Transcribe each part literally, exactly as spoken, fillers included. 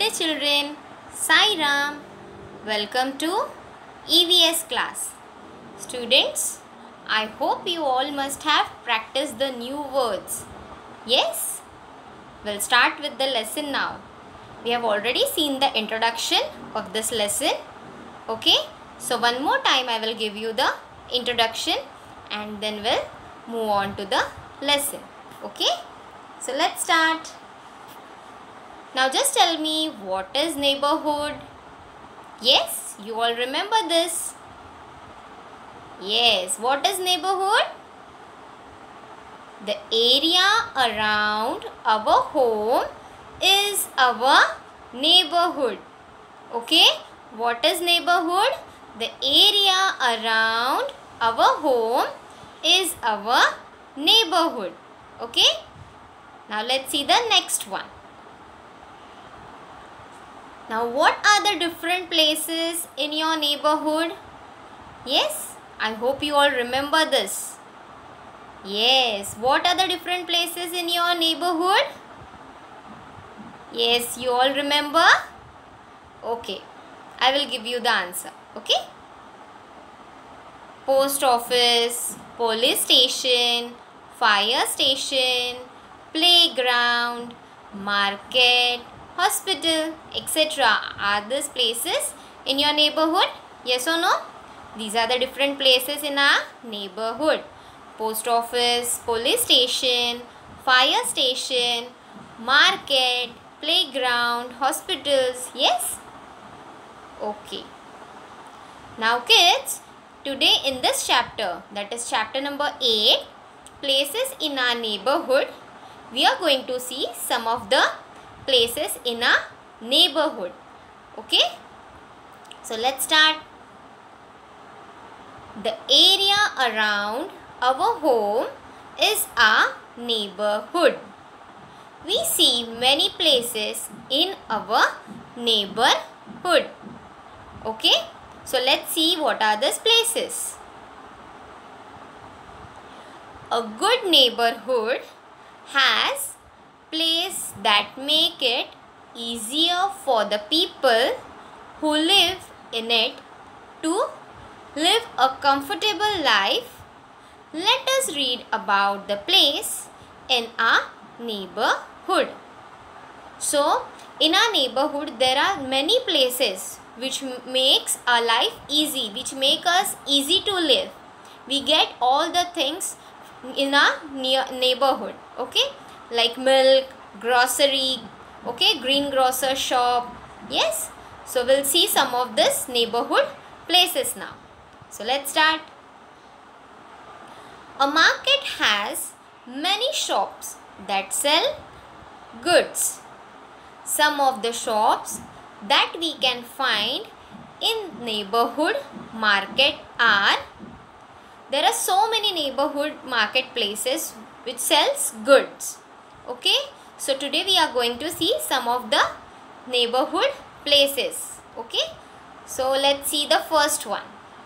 Dear children, Sai Ram. Welcome to E V S class. Students, I hope you all must have practiced the new words. Yes? We'll start with the lesson now. We have already seen the introduction of this lesson. Okay? So one more time I will give you the introduction and then we'll move on to the lesson. Okay? So let's start. Now just tell me, what is neighborhood? Yes, you all remember this. Yes, what is neighborhood? The area around our home is our neighborhood. Okay, what is neighborhood? The area around our home is our neighborhood. Okay, now let's see the next one. Now, what are the different places in your neighborhood? Yes, I hope you all remember this. Yes, what are the different places in your neighborhood? Yes, you all remember? Okay, I will give you the answer. Okay? Post office, police station, fire station, playground, market, hospital, et cetera. Are these places in your neighborhood? Yes or no? These are the different places in our neighborhood. Post office, police station, fire station, market, playground, hospitals. Yes? Okay. Now kids, today in this chapter, that is chapter number eight, places in our neighborhood, we are going to see some of the places in a neighborhood. Okay, so let's start. The area around our home is a neighborhood. We see many places in our neighborhood. Okay, so let's see what are these places. A good neighborhood has place that make it easier for the people who live in it to live a comfortable life. Let us read about the place in our neighborhood. So, in our neighborhood there are many places which makes our life easy, which make us easy to live. We get all the things in our neighborhood. Okay, like milk, grocery, okay, green grocer shop. Yes, so we'll see some of this neighborhood places now. So let's start. A market has many shops that sell goods. Some of the shops that we can find in neighborhood market are, there are so many neighborhood marketplaces which sells goods. Okay, so today we are going to see some of the neighborhood places. Okay, so let's see the first one.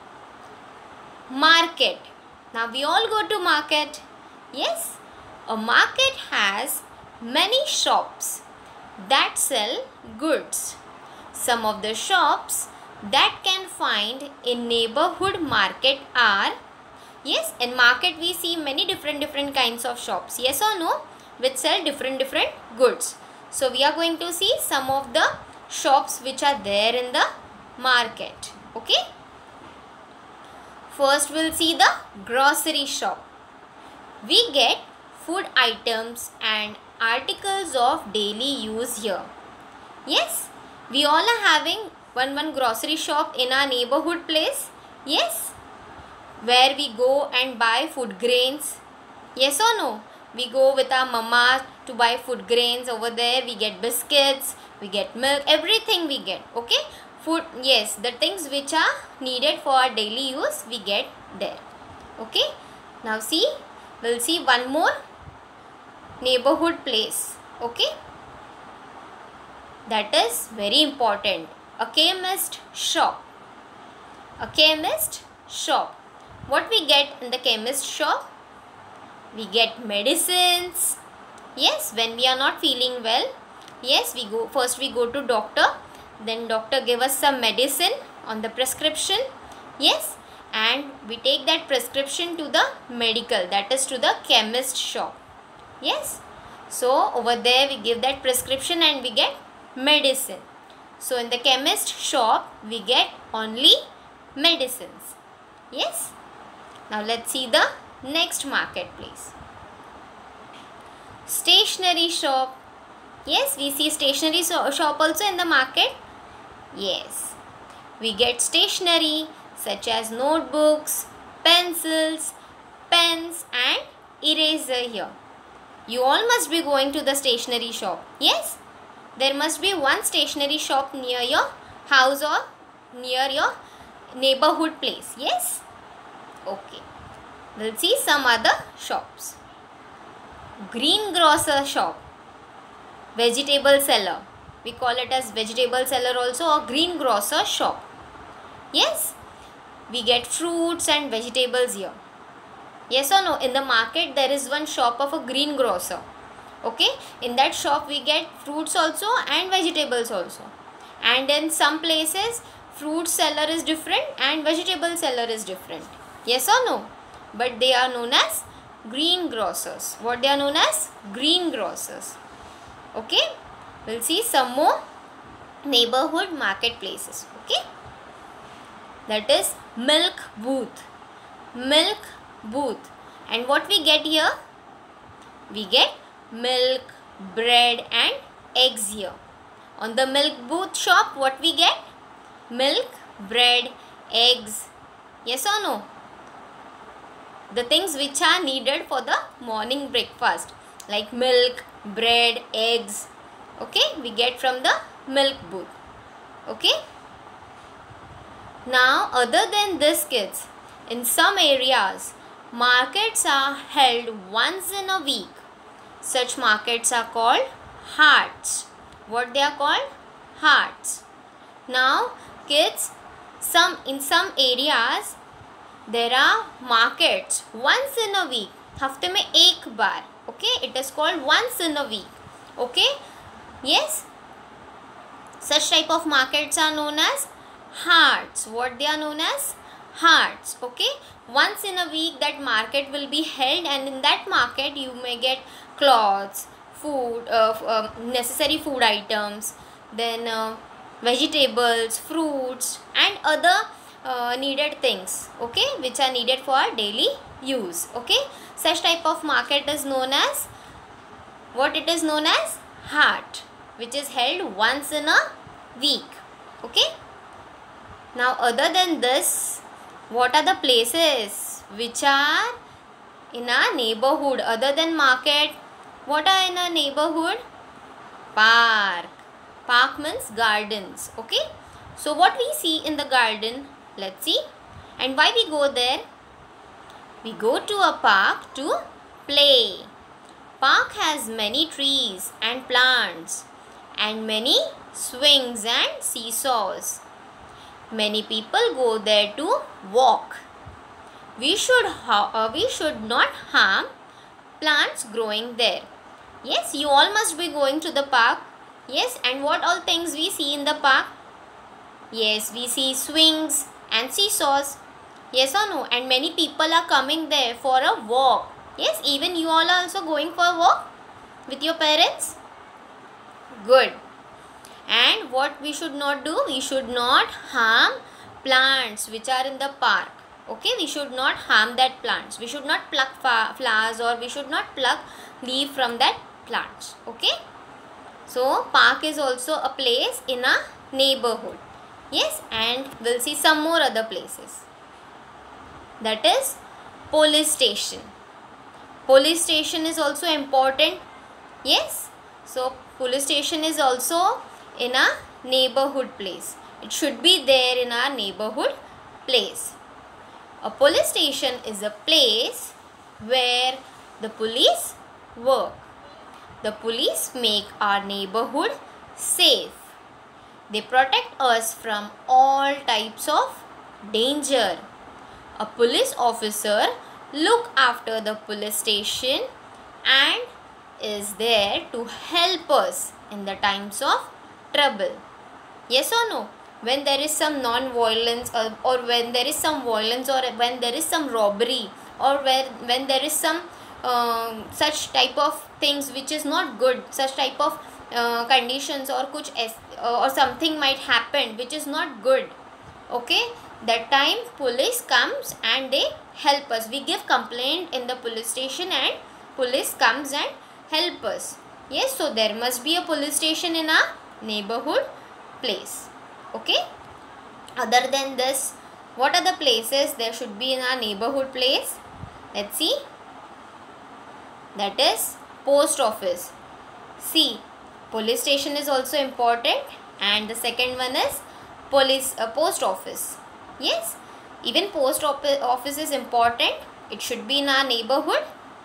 Market. Now we all go to market. Yes, a market has many shops that sell goods. Some of the shops that can find in neighborhood market are, yes, in market we see many different different kinds of shops. Yes or no? Which sell different different goods. So we are going to see some of the shops which are there in the market. Okay. First we'll see the grocery shop. We get food items and articles of daily use here. Yes, we all are having one one grocery shop in our neighborhood place. Yes, where we go and buy food grains. Yes or no? We go with our mama to buy food grains over there. We get biscuits, we get milk, everything we get. Okay, food, yes, the things which are needed for our daily use we get there. Okay, now see, we'll see one more neighborhood place. Okay, that is very important. A chemist shop. A chemist shop. What we get in the chemist shop? We get medicines. Yes, when we are not feeling well, Yes, we go first we go to doctor, then doctor give us some medicine on the prescription. Yes, and we take that prescription to the medical, that is to the chemist shop. Yes, so over there we give that prescription and we get medicine. So in the chemist shop we get only medicines. Yes, now let's see the next marketplace. Stationery shop. Yes, we see stationery shop also in the market. Yes, we get stationery such as notebooks, pencils, pens and eraser here. You all must be going to the stationery shop. Yes, there must be one stationery shop near your house or near your neighborhood place. Yes, okay. We'll see some other shops. Greengrocer shop. Vegetable seller. We call it as vegetable seller also, or greengrocer shop. Yes, we get fruits and vegetables here. Yes or no? In the market there is one shop of a greengrocer. Okay, in that shop we get fruits also and vegetables also. And in some places fruit seller is different and vegetable seller is different. Yes or no? But they are known as greengrocers. What they are known as? Greengrocers. Okay, we'll see some more neighborhood marketplaces. Okay, that is milk booth. Milk booth. And what we get here? We get milk, bread and eggs here. On the milk booth shop, what we get? Milk, bread, eggs. Yes or no? The things which are needed for the morning breakfast, like milk, bread, eggs. Okay, we get from the milk booth. Okay. Now, other than this, kids, in some areas, markets are held once in a week. Such markets are called hats. What they are called? Hats. Now, kids, some in some areas there are markets once in a week. हफ्ते में एक बार. Okay, it is called once in a week. Okay, yes. Such type of markets are known as hats. What they are known as? Hats. Okay, once in a week that market will be held, and in that market you may get clothes, food, uh, uh, necessary food items, then uh, vegetables, fruits and other uh, needed things, okay, which are needed for our daily use. Okay, such type of market is known as, what it is known as? Hat, which is held once in a week. Okay, now other than this, what are the places which are in our neighborhood other than market? What are in our neighborhood? Park. Park means gardens. Okay, so what we see in the garden, let's see. And why we go there? We go to a park to play. Park has many trees and plants and many swings and seesaws. Many people go there to walk. We should uh, we should not harm plants growing there. Yes, you all must be going to the park. Yes, and what all things we see in the park? Yes, we see swings and seesaws. Yes or no? And many people are coming there for a walk. Yes, even you all are also going for a walk with your parents. Good. And what we should not do? We should not harm plants which are in the park. Okay, we should not harm that plants. We should not pluck flowers, or we should not pluck leaf from that plants. Okay. So, park is also a place in a neighborhood. Yes, and we'll see some more other places. That is police station. Police station is also important. Yes. So, police station is also in a neighborhood place. It should be there in our neighborhood place. A police station is a place where the police work. The police make our neighborhood safe. They protect us from all types of danger. A police officer looks after the police station and is there to help us in the times of trouble. Yes or no? When there is some non-violence, or, or when there is some violence, or when there is some robbery, or where when there is some uh, such type of things which is not good, such type of uh, conditions, or kuch es- uh, or something might happen which is not good. Okay, that time police comes and they help us. We give complaint in the police station and police comes and help us. Yes, so there must be a police station in our neighborhood place. Okay, other than this, what are the places there should be in our neighborhood place? Let's see. That is post office. See, police station is also important, and the second one is police uh, post office. Yes, even post op- office is important. It should be in our neighborhood.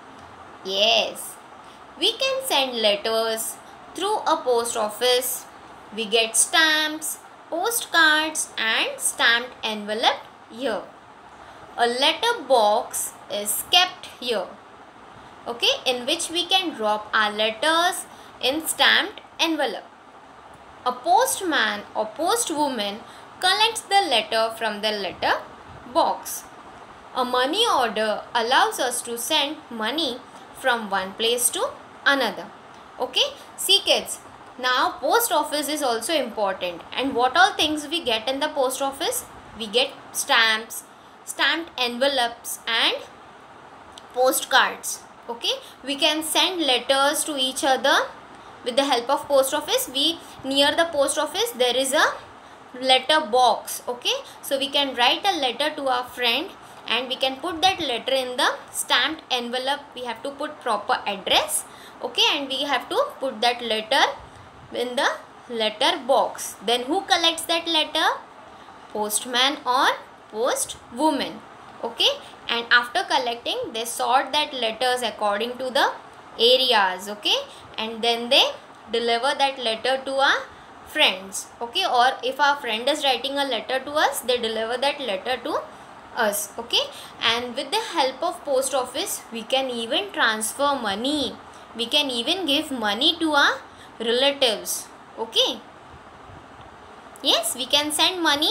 Yes, we can send letters through a post office. We get stamps, postcards and stamped envelope here. A letter box is kept here, okay, in which we can drop our letters in stamped envelope. A postman or postwoman collects the letter from the letter box. A money order allows us to send money from one place to another. Okay, see kids, now post office is also important. And what all things we get in the post office? We get stamps, stamped envelopes and postcards. Okay, we can send letters to each other with the help of post office. We near the post office there is a letter box. Okay, so we can write a letter to our friend and we can put that letter in the stamped envelope. We have to put proper address. Okay, and we have to put that letter in the letter box. Then who collects that letter? Postman or postwoman. Okay, and after collecting they sort that letters according to the areas. Okay, and then they deliver that letter to our friends. Okay, or if our friend is writing a letter to us, they deliver that letter to us. Okay, and with the help of post office we can even transfer money. We can even give money to our relatives. Okay, yes, we can send money.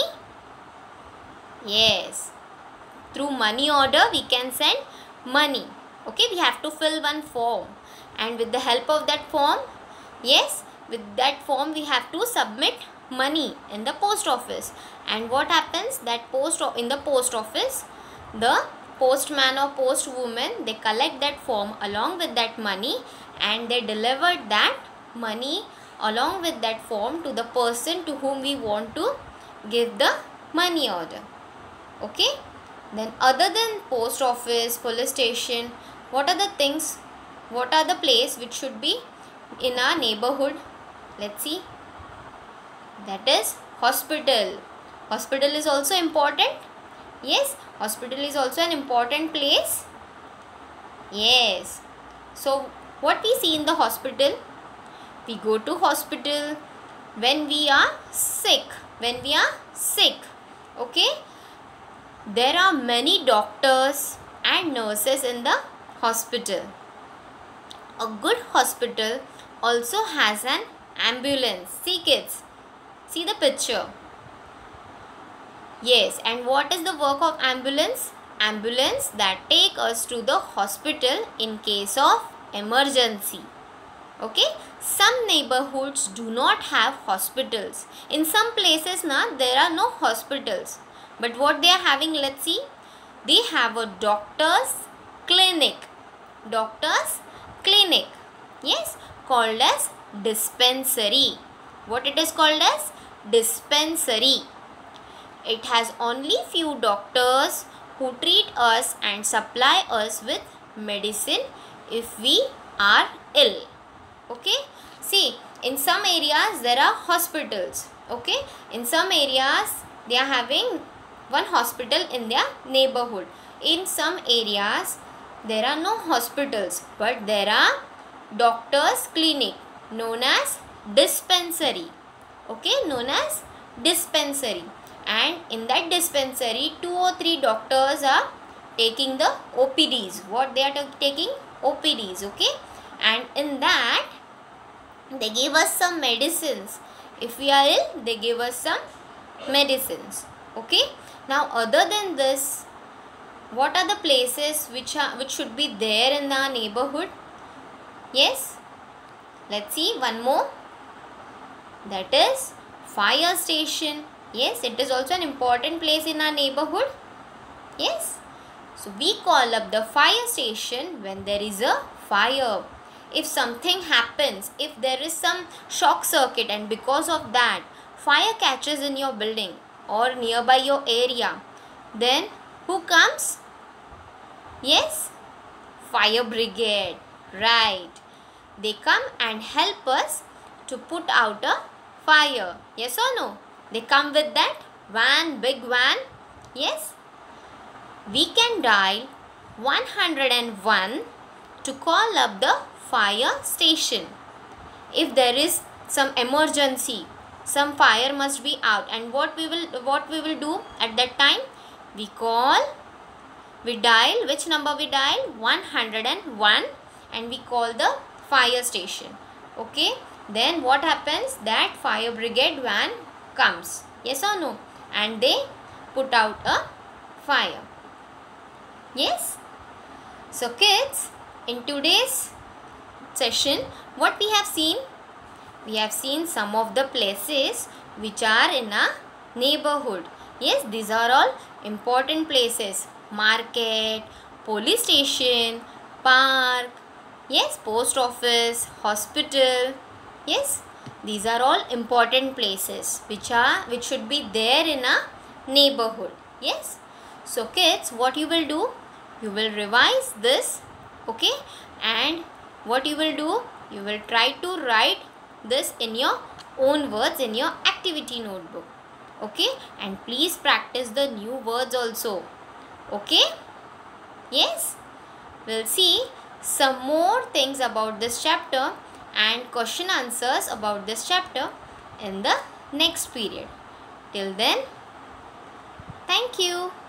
Yes, through money order we can send money. Okay, we have to fill one form, and with the help of that form, yes, with that form we have to submit money in the post office. And what happens, that post in the post office, the postman or postwoman, they collect that form along with that money and they deliver that money along with that form to the person to whom we want to give the money order. Okay, then other than post office, police station, what are the things, what are the place which should be in our neighborhood? Let's see. That is hospital. Hospital is also important. Yes, hospital is also an important place. Yes, so what we see in the hospital? We go to hospital when we are sick. When we are sick. Okay, there are many doctors and nurses in the hospital. A good hospital also has an ambulance. See kids, see the picture. Yes, and what is the work of ambulance? Ambulance that take us to the hospital in case of emergency. Okay, some neighborhoods do not have hospitals. In some places na, there are no hospitals. But what they are having, let's see. They have a doctor's clinic. Doctor's clinic. Yes, called as dispensary. What it is called as? Dispensary. It has only few doctors who treat us and supply us with medicine if we are ill. Okay, see, in some areas there are hospitals. Okay, in some areas they are having one hospital in their neighborhood. In some areas there are no hospitals, but there are doctors' clinic known as dispensary. Okay, known as dispensary. And in that dispensary, two or three doctors are taking the O P Ds. What they are taking? O P Ds. Okay, and in that they give us some medicines. If we are ill, they give us some medicines. Okay. Now other than this, what are the places which are which should be there in the neighborhood? Yes, let's see one more. That is fire station. Yes, it is also an important place in our neighborhood. Yes, so we call up the fire station when there is a fire. If something happens, if there is some shock circuit and because of that fire catches in your building or nearby your area, then who comes? Yes, fire brigade. Right, they come and help us to put out a fire. Yes or no? They come with that van, big van. Yes, we can dial one hundred one to call up the fire station. If there is some emergency, some fire must be out, and what we will what we will do at that time? We call, we dial, which number we dial? one hundred one, and we call the fire station. Okay, then what happens? That fire brigade van comes. Yes or no? And they put out a fire. Yes. So kids, in today's session, what we have seen? We have seen some of the places which are in a neighborhood. Yes, these are all important places. Market, police station, park, yes, post office, hospital. Yes, these are all important places which are which should be there in a neighborhood. Yes. So kids, what you will do? You will revise this. Okay, and what you will do? You will try to write this in your own words in your activity notebook. Okay, and please practice the new words also. Okay. Yes, we'll see some more things about this chapter and question answers about this chapter in the next period. Till then, thank you.